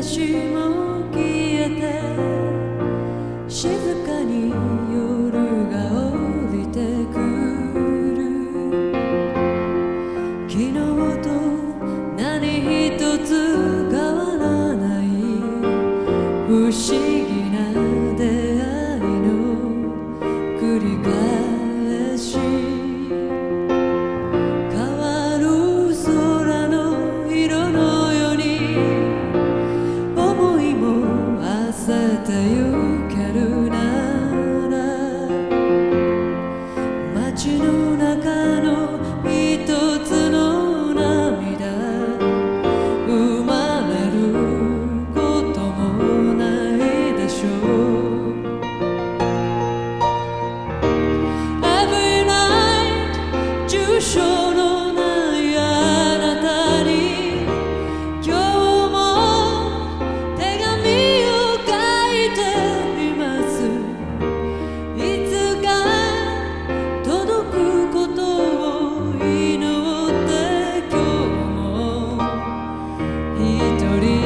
しも消えて静かに夜が降りてくる。昨日と何一つ変わらない不思議な出会いの繰り返し。変わる空の色のように思いも馳せてゆけるなら、街の中の一つの涙生まれることもないでしょう。 Every night 住所のないあなたに今日も手紙を書いています。いつか届くことを祈って今日も一人